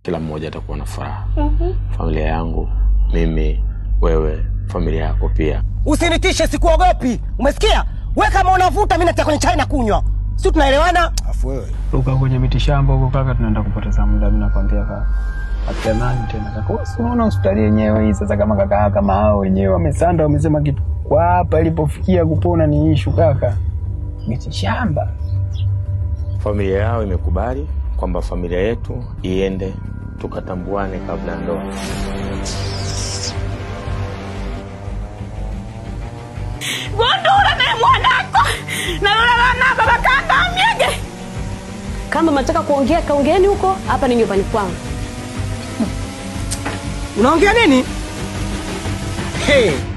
kila mmoja atakuwa na furaha. Familia yangu, mimi, wewe, familia yako pia. Usinitishe, sikuogopi. Umesikia? Wewe kama unavuta mimi nataka kwenye chai na kunywa. Sisi tunaelewana? Afu wewe uka kwenye mitishamba huko kaka, tunaenda kupoteza muda. Mimi nakwambia kaka, atamani tena kaka. Unaona hospitali yenyewe hii sasa, kama hao wenyewe wamesanda, wamesema kitu kwa hapa ilipofikia kupona ni issue kaka. Mitishamba. Familia yao imekubali kwamba familia yetu iende tukatambuane kabla ndoa. Gondora na mwanako na baba kanda miege. Kama mnataka kuongea kaongeeni huko, hapa ni nyumbani kwangu. Unaongea nini? Hey.